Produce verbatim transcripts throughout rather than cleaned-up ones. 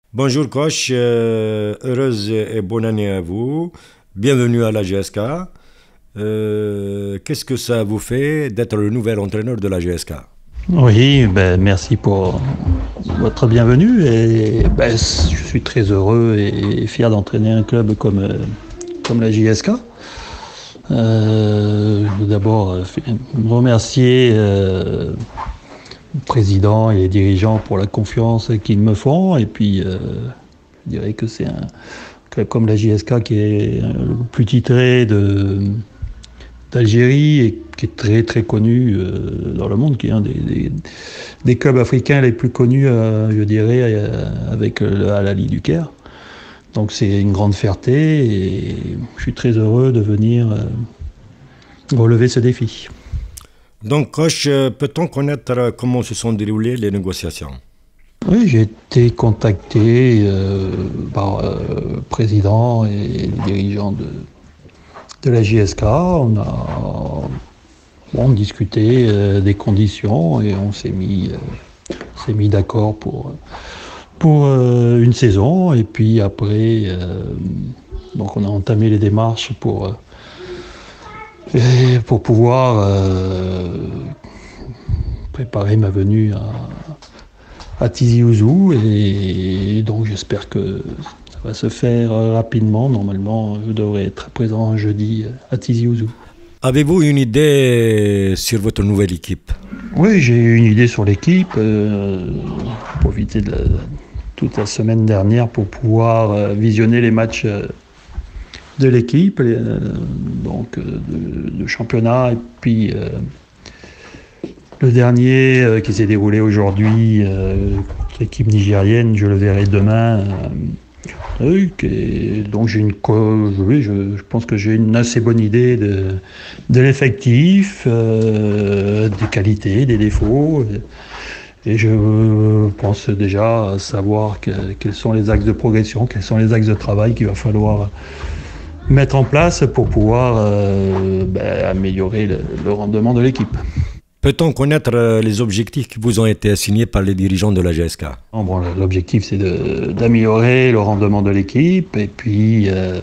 Bonjour coach, euh, heureuse et bonne année à vous. Bienvenue à la G S K. Euh, qu'est-ce que ça vous fait d'être le nouvel entraîneur de la G S K? Oui, ben, merci pour votre bienvenue et ben, je suis très heureux et fier d'entraîner un club comme, euh, comme la J S K. Euh, je veux d'abord euh, remercier euh, le président et les dirigeants pour la confiance qu'ils me font et puis euh, je dirais que c'est un club comme la J S K qui est le plus titré de d'Algérie et qui est très très connu euh, dans le monde, qui est un des, des, des clubs africains les plus connus, euh, je dirais, euh, avec le Al Ahly du Caire. Donc c'est une grande fierté et je suis très heureux de venir euh, relever ce défi. Donc coach, euh, peut-on connaître euh, comment se sont déroulées les négociations? Oui, j'ai été contacté euh, par euh, le président et les dirigeants de, de la J S K. On a bon, discuté euh, des conditions et on s'est mis, euh, s'est mis d'accord pour, pour euh, une saison. Et puis après, euh, donc on a entamé les démarches pour, euh, pour pouvoir euh, préparer ma venue à, à Tizi Ouzou. Et donc j'espère que ça va se faire rapidement. Normalement, je devrais être présent jeudi à Tizi Ouzou. Avez-vous une idée sur votre nouvelle équipe? Oui, j'ai eu une idée sur l'équipe. Euh, profiter de la, toute la semaine dernière pour pouvoir euh, visionner les matchs euh, de l'équipe, euh, donc euh, de, de championnat, et puis euh, le dernier euh, qui s'est déroulé aujourd'hui, euh, l'équipe nigérienne, je le verrai demain. Euh, Oui, et donc j'ai une, oui, je, je pense que j'ai une assez bonne idée de, de l'effectif, euh, des qualités, des défauts, et, et je pense déjà savoir que, quels sont les axes de progression, quels sont les axes de travail qu'il va falloir mettre en place pour pouvoir euh, ben, améliorer le, le rendement de l'équipe. Peut-on connaître euh, les objectifs qui vous ont été assignés par les dirigeants de la G S K? Bon, l'objectif, c'est d'améliorer le rendement de l'équipe et puis euh,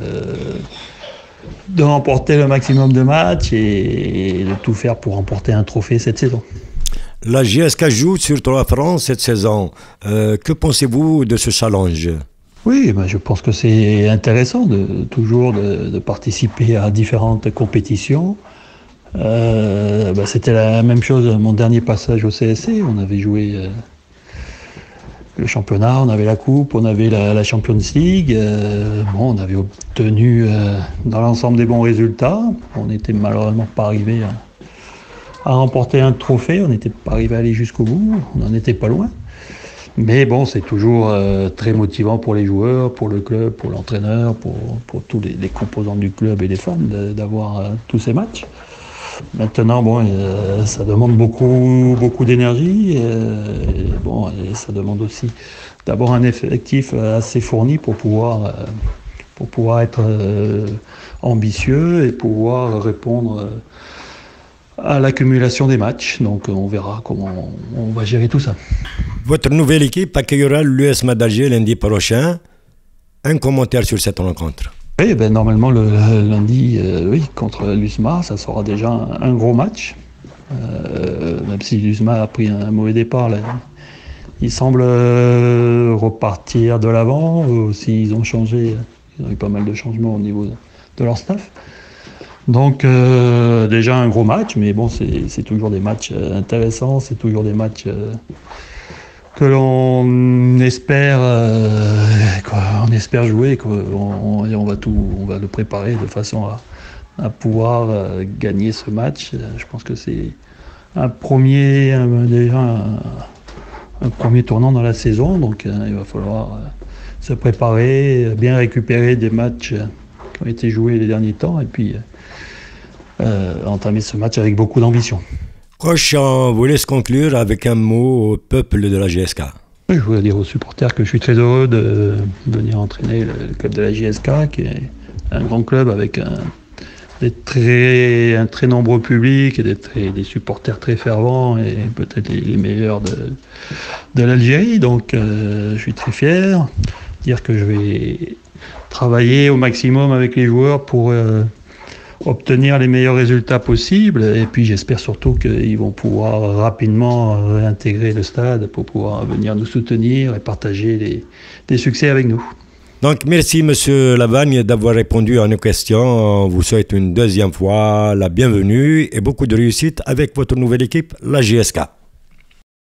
de remporter le maximum de matchs et de tout faire pour remporter un trophée cette saison. La G S K joue sur trois fronts cette saison. Euh, que pensez-vous de ce challenge? Oui, ben je pense que c'est intéressant de toujours de, de participer à différentes compétitions. Euh, ben c'était la même chose mon dernier passage au C S C. On avait joué euh, le championnat, on avait la coupe, on avait la, la Champions League. Euh, bon, on avait obtenu euh, dans l'ensemble des bons résultats. On n'était malheureusement pas arrivé à, à remporter un trophée. On n'était pas arrivé à aller jusqu'au bout. On n'en était pas loin. Mais bon, c'est toujours euh, très motivant pour les joueurs, pour le club, pour l'entraîneur, pour, pour tous les, les composants du club et les fans d'avoir euh, tous ces matchs. Maintenant, bon, euh, ça demande beaucoup, beaucoup d'énergie. Euh, et bon, et ça demande aussi d'abord un effectif assez fourni pour pouvoir, euh, pour pouvoir être euh, ambitieux et pouvoir répondre euh, à l'accumulation des matchs. Donc, on verra comment on, on va gérer tout ça. Votre nouvelle équipe accueillera l'U S M A d'Alger lundi prochain. Un commentaire sur cette rencontre. Oui, ben normalement le, le lundi, euh, oui, contre l'U S M A, ça sera déjà un, un gros match. Euh, même si l'U S M A a pris un, un mauvais départ, là, ils semblent euh, repartir de l'avant. Aussi, ils ont changé, ils ont eu pas mal de changements au niveau de, de leur staff. Donc euh, déjà un gros match, mais bon, c'est toujours des matchs intéressants, c'est toujours des matchs euh, que l'on espère, euh, quoi, on espère jouer, qu'on on, on va tout, on va le préparer de façon à, à pouvoir euh, gagner ce match. Je pense que c'est un premier, un, déjà un, un premier tournant dans la saison, donc euh, il va falloir euh, se préparer, bien récupérer des matchs qui ont été joués les derniers temps, et puis euh, entamer ce match avec beaucoup d'ambition. Coach, on vous laisse conclure avec un mot au peuple de la G S K. Oui, je voudrais dire aux supporters que je suis très heureux de venir entraîner le club de la J S K, qui est un grand club avec un, des très, un très nombreux public et des, très, des supporters très fervents et peut-être les, les meilleurs de, de l'Algérie. Donc euh, je suis très fier. dire que je vais travailler au maximum avec les joueurs pour euh, obtenir les meilleurs résultats possibles. Et puis j'espère surtout qu'ils vont pouvoir rapidement réintégrer le stade pour pouvoir venir nous soutenir et partager les, les succès avec nous. Donc merci Monsieur Lavagne d'avoir répondu à nos questions. On vous souhaite une deuxième fois la bienvenue et beaucoup de réussite avec votre nouvelle équipe, la J S K.